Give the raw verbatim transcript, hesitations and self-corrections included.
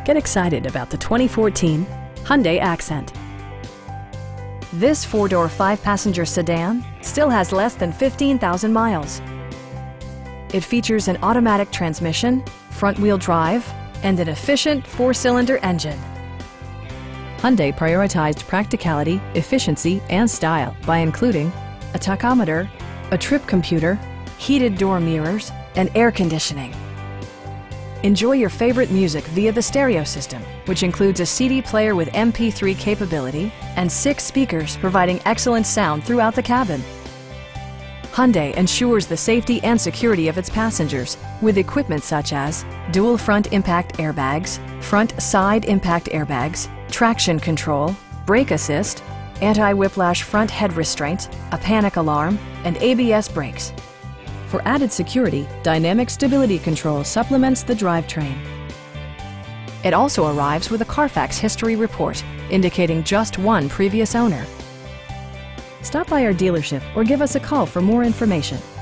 Get excited about the twenty fourteen Hyundai Accent. This four-door, five-passenger sedan still has less than fifteen thousand miles. It features an automatic transmission, front-wheel drive, and an efficient four-cylinder engine. Hyundai prioritized practicality, efficiency, and style by including a tachometer, a trip computer, heated door mirrors, and air conditioning. Enjoy your favorite music via the stereo system, which includes a C D player with M P three capability and six speakers providing excellent sound throughout the cabin. Hyundai ensures the safety and security of its passengers with equipment such as dual front impact airbags, front side impact airbags, traction control, brake assist, anti-whiplash front head restraints, a panic alarm, and A B S brakes. For added security, Dynamic Stability Control supplements the drivetrain. It also arrives with a Carfax history report, indicating just one previous owner. Stop by our dealership or give us a call for more information.